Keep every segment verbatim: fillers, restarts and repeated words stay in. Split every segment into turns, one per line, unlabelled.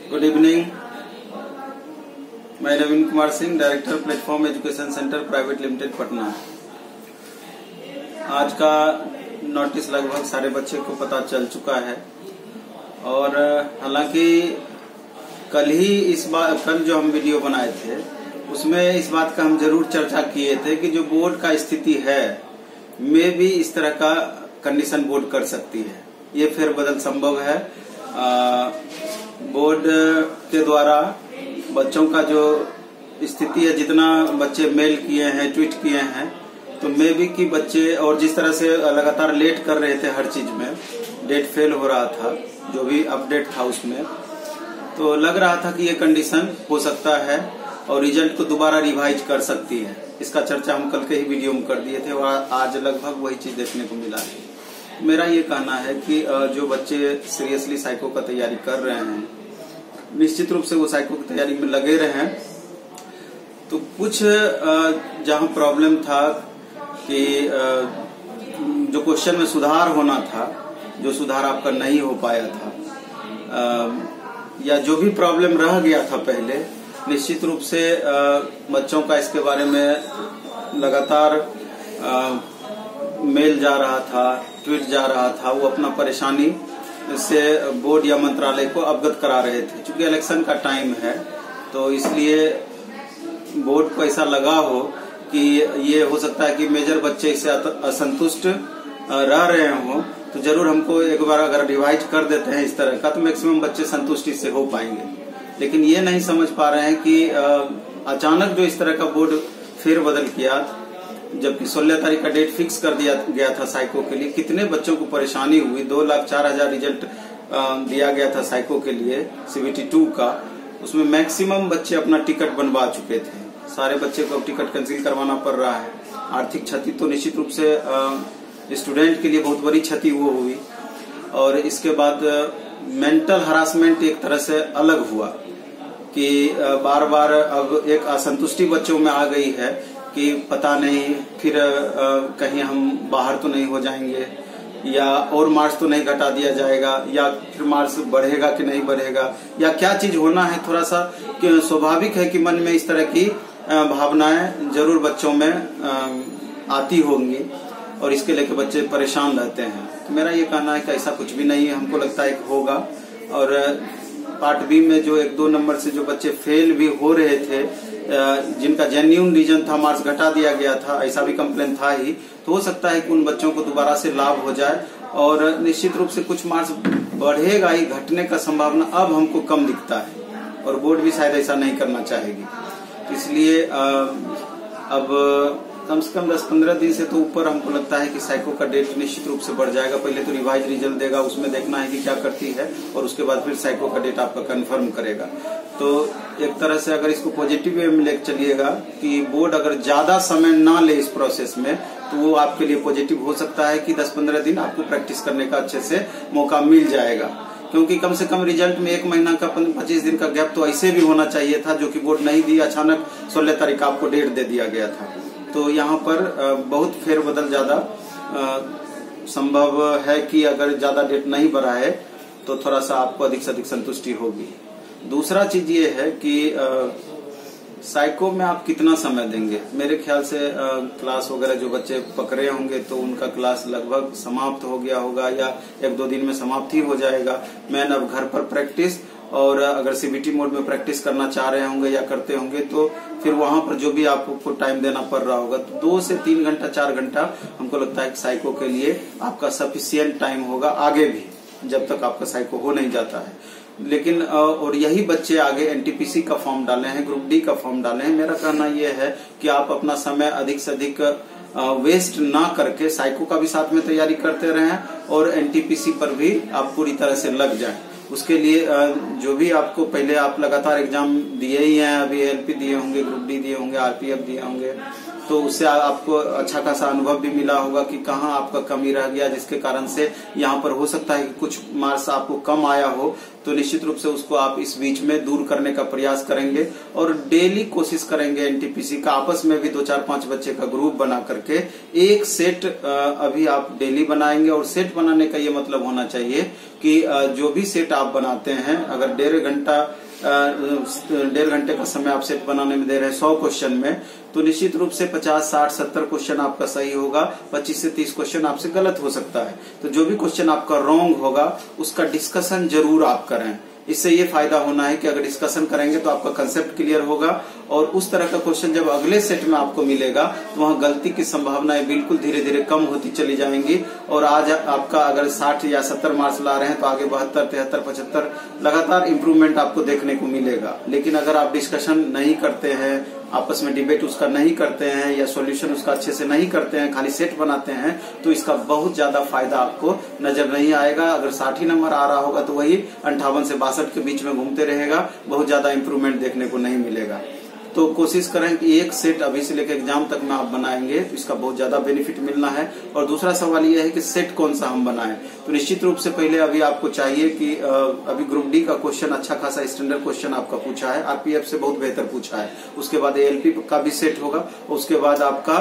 Good evening. मैं Naveen Kumar Singh, director platform education centre private limited Patna. आज का नोटिस लगभग सारे बच्चे को पता चल चुका है और हालांकि कल ही इस बार कल जो हम वीडियो बनाए थे उसमें इस बात का हम जरूर चर्चा किए थे कि जो बोर्ड का स्थिति है में भी इस तरह का कंडीशन बोर्ड कर सकती है। ये फेरबदल संभव है। आ, बोर्ड के द्वारा बच्चों का जो स्थिति है, जितना बच्चे मेल किए हैं, ट्वीट किए हैं, तो मे भी कि बच्चे और जिस तरह से लगातार लेट कर रहे थे हर चीज में, डेट फेल हो रहा था, जो भी अपडेट था उसमें, तो लग रहा था कि ये कंडीशन हो सकता है और रिजल्ट को दोबारा रिवाइज कर सकती है। इसका चर्चा हम कल के ही वीडियो में कर दिए थे और आज लगभग वही चीज देखने को मिला है। मेरा ये कहना है कि जो बच्चे सीरियसली साइको का तैयारी कर रहे हैं, निश्चित रूप से वो साइको की तैयारी में लगे रहे हैं। तो कुछ जहां प्रॉब्लम था कि जो क्वेश्चन में सुधार होना था, जो सुधार आपका नहीं हो पाया था, या जो भी प्रॉब्लम रह गया था पहले, निश्चित रूप से बच्चों का इसके बारे में लगातार मेल जा रहा था, ट्वीट जा रहा था, वो अपना परेशानी से बोर्ड या मंत्रालय को अवगत करा रहे थे। चूंकि इलेक्शन का टाइम है तो इसलिए बोर्ड को ऐसा लगा हो कि ये हो सकता है कि मेजर बच्चे इससे असंतुष्ट रह रहे हों, तो जरूर हमको एक बार अगर रिवाइज कर देते हैं इस तरह का तो मैक्सिमम बच्चे संतुष्टि से हो पाएंगे। लेकिन ये नहीं समझ पा रहे हैं कि अचानक जो इस तरह का बोर्ड फेर बदल किया, जबकि सोलह तारीख का डेट फिक्स कर दिया गया था साइको के लिए, कितने बच्चों को परेशानी हुई। दो लाख चार हजार रिजल्ट दिया गया था साइको के लिए सीबीटी टू का, उसमें मैक्सिमम बच्चे अपना टिकट बनवा चुके थे। सारे बच्चे को टिकट कैंसिल करवाना पड़ रहा है। आर्थिक क्षति तो निश्चित रूप से स्टूडेंट के लिए बहुत बड़ी क्षति वो हुई, और इसके बाद मेंटल हरासमेंट एक तरह से अलग हुआ कि बार बार अब एक असंतुष्टि बच्चों में आ गई है कि पता नहीं फिर कहीं हम बाहर तो नहीं हो जाएंगे, या और मार्क्स तो नहीं घटा दिया जाएगा, या फिर मार्क्स बढ़ेगा कि नहीं बढ़ेगा, या क्या चीज होना है। थोड़ा सा स्वाभाविक है कि मन में इस तरह की भावनाएं जरूर बच्चों में आती होंगी और इसके लेकर बच्चे परेशान रहते हैं। तो मेरा ये कहना है कि ऐसा कुछ भी नहीं है, हमको लगता है कि होगा। और पार्ट बी में जो एक दो नंबर से जो बच्चे फेल भी हो रहे थे, जिनका जेन्युइन रीजन था, मार्क्स घटा दिया गया था, ऐसा भी कंप्लेन था ही, तो हो सकता है कि उन बच्चों को दोबारा से लाभ हो जाए और निश्चित रूप से कुछ मार्क्स बढ़ेगा ही, घटने का संभावना अब हमको कम दिखता है और बोर्ड भी शायद ऐसा नहीं करना चाहेगी। तो इसलिए अब कम से कम दस पंद्रह दिन से तो ऊपर हमको लगता है कि साइको का डेट निश्चित रूप से बढ़ जाएगा। पहले तो रिवाइज रिजल्ट देगा, उसमें देखना है कि क्या करती है, और उसके बाद फिर साइको का डेट आपका कंफर्म करेगा। तो एक तरह से अगर इसको पॉजिटिव वे में लेकर चलिएगा कि बोर्ड अगर ज्यादा समय ना ले इस प्रोसेस में, तो वो आपके लिए पॉजिटिव हो सकता है कि दस पंद्रह दिन आपको प्रैक्टिस करने का अच्छे से मौका मिल जाएगा। क्योंकि कम से कम रिजल्ट में एक महीना का पच्चीस दिन का गैप तो ऐसे भी होना चाहिए था, जो कि बोर्ड नहीं दी। अचानक सोलह तारीख आपको डेट दे दिया गया था। तो यहाँ पर बहुत फेरबदल ज्यादा संभव है कि अगर ज्यादा डेट नहीं बढ़ा है तो थोड़ा सा आपको अधिक से अधिक संतुष्टि होगी। दूसरा चीज ये है कि साइको में आप कितना समय देंगे। मेरे ख्याल से आ, क्लास वगैरह जो बच्चे पकड़े होंगे तो उनका क्लास लगभग समाप्त हो गया होगा, या एक दो दिन में समाप्त ही हो जाएगा। मैन अब घर पर प्रैक्टिस, और अगर सीबीटी मोड में प्रैक्टिस करना चाह रहे होंगे या करते होंगे तो फिर वहां पर जो भी आपको टाइम देना पड़ रहा होगा, तो दो से तीन घंटा चार घंटा हमको लगता है कि साइको के लिए आपका सफिशियंट टाइम होगा, आगे भी जब तक आपका साइको हो नहीं जाता है। लेकिन और यही बच्चे आगे एनटीपीसी का फॉर्म डाले हैं, ग्रुप डी का फॉर्म डाले हैं। मेरा कहना यह है कि आप अपना समय अधिक से अधिक वेस्ट ना करके साइको का भी साथ में तैयारी करते रहें और एनटीपीसी पर भी आप पूरी तरह से लग जाएं। उसके लिए जो भी आपको पहले आप लगातार एग्जाम दिए ही हैं, अभी एलपी दिए होंगे, ग्रुप डी दिए होंगे, आरपीएफ दिए होंगे, तो उससे आपको अच्छा खासा अनुभव भी मिला होगा कि कहाँ आपका कमी रह गया, जिसके कारण से यहाँ पर हो सकता है कि कुछ मार्क्स आपको कम आया हो। तो निश्चित रूप से उसको आप इस बीच में दूर करने का प्रयास करेंगे और डेली कोशिश करेंगे एनटीपीसी का आपस में भी दो चार पांच बच्चे का ग्रुप बना करके एक सेट अभी आप डेली बनाएंगे। और सेट बनाने का ये मतलब होना चाहिए कि जो भी सेट आप बनाते हैं, अगर डेढ़ घंटा डेढ़ घंटे का समय आप सेट बनाने में दे रहे हैं सौ क्वेश्चन में, तो निश्चित रूप से पचास साठ सत्तर क्वेश्चन आपका सही होगा, पच्चीस से तीस क्वेश्चन आपसे गलत हो सकता है। तो जो भी क्वेश्चन आपका रॉन्ग होगा उसका डिस्कशन जरूर आप करें। इससे ये फायदा होना है कि अगर डिस्कशन करेंगे तो आपका कंसेप्ट क्लियर होगा और उस तरह का क्वेश्चन जब अगले सेट में आपको मिलेगा तो वहां गलती की संभावनाएं बिल्कुल धीरे धीरे कम होती चली जाएंगी। और आज आपका अगर साठ या सत्तर मार्क्स ला रहे हैं तो आगे बहत्तर तिहत्तर पचहत्तर लगातार इंप्रूवमेंट आपको देखने को मिलेगा। लेकिन अगर आप डिस्कशन नहीं करते हैं, आपस में डिबेट उसका नहीं करते हैं या सॉल्यूशन उसका अच्छे से नहीं करते हैं, खाली सेट बनाते हैं, तो इसका बहुत ज्यादा फायदा आपको नजर नहीं आएगा। अगर साठ ही नंबर आ रहा होगा तो वही अंठावन से बासठ के बीच में घूमते रहेगा, बहुत ज्यादा इंप्रूवमेंट देखने को नहीं मिलेगा। तो कोशिश करें कि एक सेट अभी से लेकर एग्जाम तक में आप बनाएंगे तो इसका बहुत ज्यादा बेनिफिट मिलना है। और दूसरा सवाल यह है कि सेट कौन सा हम बनाएं। तो निश्चित रूप से पहले अभी आपको चाहिए कि अभी ग्रुप डी का क्वेश्चन अच्छा खासा स्टैंडर्ड क्वेश्चन आपका पूछा है, आरपीएफ से बहुत बेहतर पूछा है। उसके बाद एएलपी का भी सेट होगा, उसके बाद आपका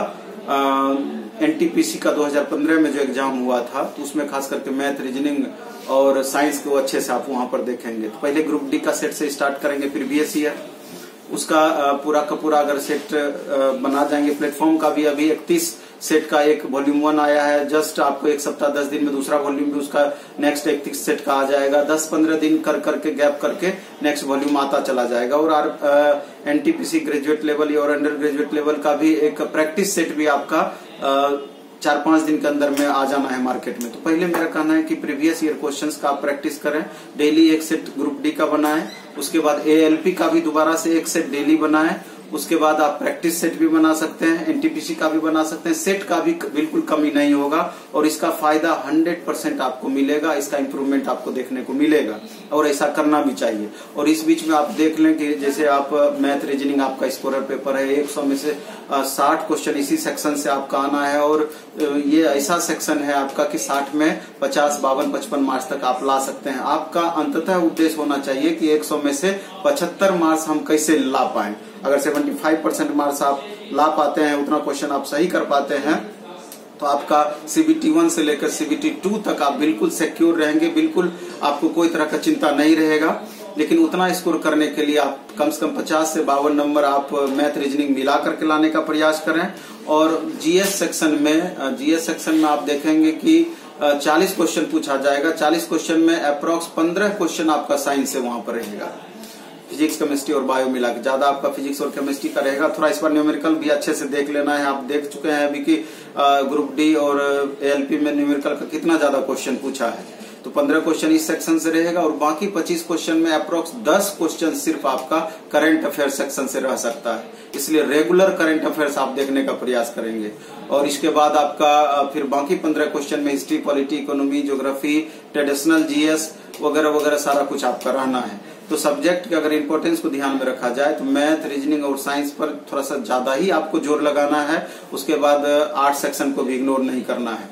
एनटीपीसी का दो हज़ार पंद्रह में जो एग्जाम हुआ था तो उसमें खास करके मैथ, रीजनिंग और साइंस को अच्छे से आप वहां पर देखेंगे। तो पहले ग्रुप डी का सेट से स्टार्ट करेंगे, फिर बीएस ईयर उसका पूरा का पूरा अगर सेट बना जाएंगे। प्लेटफॉर्म का भी अभी इकतीस सेट का एक वॉल्यूम वन आया है, जस्ट आपको एक सप्ताह दस दिन में दूसरा वॉल्यूम भी उसका नेक्स्ट इकतीस सेट का आ जाएगा। दस पंद्रह दिन कर करके गैप करके नेक्स्ट वॉल्यूम आता चला जाएगा। और आर एनटीपीसी ग्रेजुएट लेवल और अंडर ग्रेजुएट लेवल का भी एक प्रैक्टिस सेट भी आपका आ, चार पांच दिन के अंदर में आ जाना है मार्केट में। तो पहले मेरा कहना है कि प्रीवियस ईयर क्वेश्चंस का आप प्रैक्टिस करें, डेली एक सेट ग्रुप डी का बनाएं, उसके बाद एएलपी का भी दोबारा से एक सेट डेली बनाएं, उसके बाद आप प्रैक्टिस सेट भी बना सकते हैं, एनटीपीसी का भी बना सकते हैं। सेट का भी बिल्कुल कमी नहीं होगा और इसका फायदा हंड्रेड परसेंट आपको मिलेगा, इसका इंप्रूवमेंट आपको देखने को मिलेगा और ऐसा करना भी चाहिए। और इस बीच में आप देख लें कि जैसे आप मैथ रीजनिंग आपका स्कोरर पेपर है, एक सौ में से साठ क्वेश्चन इसी सेक्शन से आपका आना है और ये ऐसा सेक्शन है आपका कि साठ में पचास बावन पचपन मार्क्स तक आप ला सकते हैं। आपका अंततः उद्देश्य होना चाहिए कि एक सौ में से पचहत्तर मार्क्स हम कैसे ला पाएं। अगर पचहत्तर परसेंट मार्क्स आप ला पाते हैं, उतना क्वेश्चन आप सही कर पाते हैं, तो आपका सीबीटी वन से लेकर सीबीटी टू तक आप बिल्कुल सिक्योर रहेंगे, बिल्कुल आपको कोई तरह का चिंता नहीं रहेगा। लेकिन उतना स्कोर करने के लिए आप कम से कम पचास से बावन नंबर आप मैथ रीजनिंग मिला करके लाने का प्रयास करें। और जीएस सेक्शन में जीएस सेक्शन में आप देखेंगे कि चालीस क्वेश्चन पूछा जाएगा। चालीस क्वेश्चन में अप्रोक्स पंद्रह क्वेश्चन आपका साइंस से वहां पर रहेगा, फिजिक्स केमिस्ट्री और बायो मिला के ज्यादा आपका फिजिक्स और केमिस्ट्री का रहेगा। थोड़ा इस पर न्यूमेरिकल भी अच्छे से देख लेना है। आप देख चुके हैं अभी कि ग्रुप डी और एएलपी में न्यूमेरिकल का कितना ज्यादा क्वेश्चन पूछा है। तो पंद्रह क्वेश्चन इस सेक्शन से रहेगा और बाकी पच्चीस क्वेश्चन में अप्रोक्स दस क्वेश्चन सिर्फ आपका करंट अफेयर सेक्शन से रह सकता है। इसलिए रेगुलर करंट अफेयर्स आप देखने का प्रयास करेंगे। और इसके बाद आपका फिर बाकी पंद्रह क्वेश्चन में history, polity, economy, geography, traditional GS वगैरह वगैरह सारा कुछ आपका रहना है। तो सब्जेक्ट के अगर इम्पोर्टेंस को ध्यान में रखा जाए तो मैथ, रीजनिंग और साइंस पर थोड़ा सा ज्यादा ही आपको जोर लगाना है। उसके बाद आर्ट सेक्शन को भी इग्नोर नहीं करना है।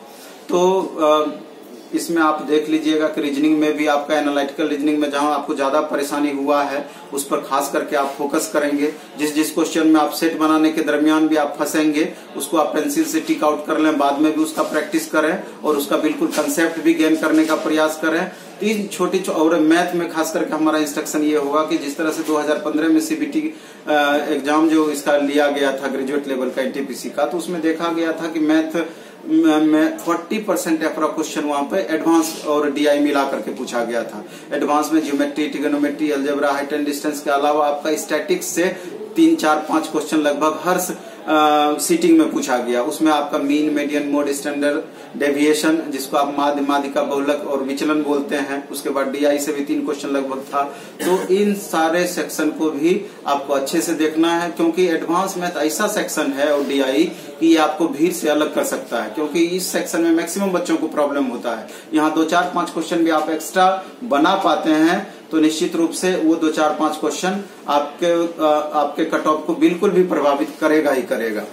तो इसमें आप देख लीजिएगा कि रीजनिंग में भी आपका एनालिटिकल रीजनिंग में जहां आपको ज्यादा परेशानी हुआ है उस पर खास करके आप फोकस करेंगे। जिस जिस क्वेश्चन में आप सेट बनाने के दरमियान भी आप फंसेंगे उसको आप पेंसिल से टिक आउट कर लें, बाद में भी उसका प्रैक्टिस करें और उसका बिल्कुल कंसेप्ट भी गेन करने का प्रयास करें। तीन छोटी और मैथ में खास करके हमारा इंस्ट्रक्शन ये होगा कि जिस तरह से दो हज़ार पंद्रह में सीबीटी एग्जाम जो इसका लिया गया था ग्रेजुएट लेवल का एनटीपीसी का, तो उसमें देखा गया था कि मैथ में चालीस परसेंट अप्रोक्स क्वेश्चन वहां पे एडवांस और डीआई मिला करके पूछा गया था। एडवांस में geometry, trigonometry, algebra, height and distance के अलावा आपका स्टैटिक्स से तीन चार पांच क्वेश्चन लगभग हर सीटिंग में पूछा गया। उसमें आपका mean, median, mode, standard deviation जिसको आप माध्य, माध्यिका, बहुलक और विचलन बोलते हैं। उसके बाद डीआई से भी तीन क्वेश्चन लगभग था। तो इन सारे सेक्शन को भी आपको अच्छे से देखना है क्योंकि एडवांस मैथ ऐसा सेक्शन है और डीआई कि ये आपको भीड़ से अलग कर सकता है क्योंकि इस सेक्शन में मैक्सिमम बच्चों को प्रॉब्लम होता है। यहाँ दो चार पांच क्वेश्चन भी आप एक्स्ट्रा बना पाते हैं तो निश्चित रूप से वो दो चार पांच क्वेश्चन आपके आपके कट ऑफ को बिल्कुल भी प्रभावित करेगा ही करेगा।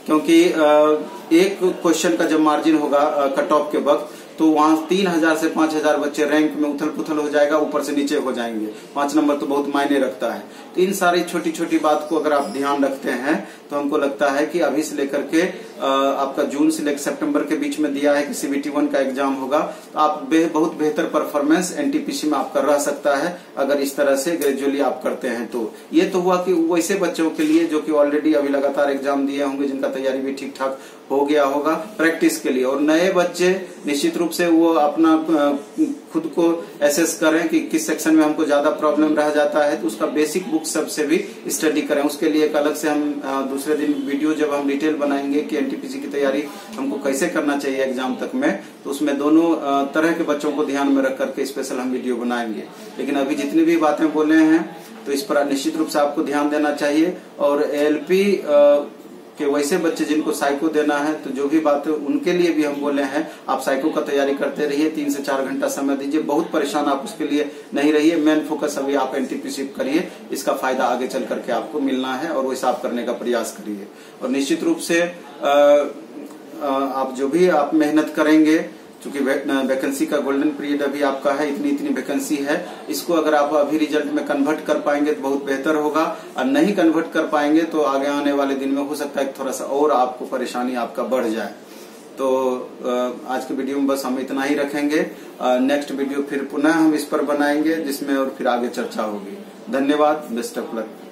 क्योंकि एक क्वेश्चन का जब मार्जिन होगा कट ऑफ के वक्त, तो वहां तीन हजार से पांच हजार बच्चे रैंक में उथल पुथल हो जाएगा, ऊपर से नीचे हो जाएंगे। पांच नंबर तो बहुत मायने रखता है। तो इन सारी छोटी छोटी बात को अगर आप ध्यान रखते हैं तो हमको लगता है कि अभी से लेकर के आपका जून से लेकर सितंबर के बीच में दिया है कि सीबीटी वन का एग्जाम होगा, तो आप बे, बहुत बेहतर परफॉर्मेंस एनटीपीसी में आपका रह सकता है अगर इस तरह से ग्रेजुअली आप करते हैं। तो ये तो हुआ कि वैसे बच्चों के लिए जो कि ऑलरेडी अभी लगातार एग्जाम दिए होंगे, जिनका तैयारी भी ठीक ठाक हो गया होगा प्रैक्टिस के लिए। और नए बच्चे निश्चित रूप से वो अपना खुद को एसेस करें कि किस सेक्शन में हमको ज्यादा प्रॉब्लम रह जाता है, तो उसका बेसिक बुक सब से भी स्टडी करें। उसके लिए एक अलग से हम दूसरे दिन वीडियो जब हम डिटेल बनाएंगे कि एनटीपीसी की तैयारी हमको कैसे करना चाहिए एग्जाम तक में, तो उसमें दोनों तरह के बच्चों को ध्यान में रख करके स्पेशल हम वीडियो बनाएंगे। लेकिन अभी जितनी भी बातें बोले हैं तो इस पर निश्चित रूप से आपको ध्यान देना चाहिए। और एएलपी कि वैसे बच्चे जिनको साइको देना है, तो जो भी बात है उनके लिए भी हम बोले हैं आप साइको का तैयारी करते रहिए, तीन से चार घंटा समय दीजिए, बहुत परेशान आप उसके लिए नहीं रहिए। मेन फोकस अभी आप एनटीपीसी करिए, इसका फायदा आगे चल करके आपको मिलना है और वैसा आप करने का प्रयास करिए। और निश्चित रूप से आ, आ, आप जो भी आप मेहनत करेंगे, चूंकि वैकेंसी का गोल्डन पीरियड अभी आपका है, इतनी इतनी वैकेंसी है, इसको अगर आप अभी रिजल्ट में कन्वर्ट कर पाएंगे तो बहुत बेहतर होगा। और नहीं कन्वर्ट कर पाएंगे तो आगे आने वाले दिन में हो सकता है थोड़ा सा और आपको परेशानी आपका बढ़ जाए। तो आज के वीडियो में बस हम इतना ही रखेंगे। नेक्स्ट वीडियो फिर पुनः हम इस पर बनाएंगे, जिसमें और फिर आगे चर्चा होगी। धन्यवाद, बेस्ट ऑफ लक।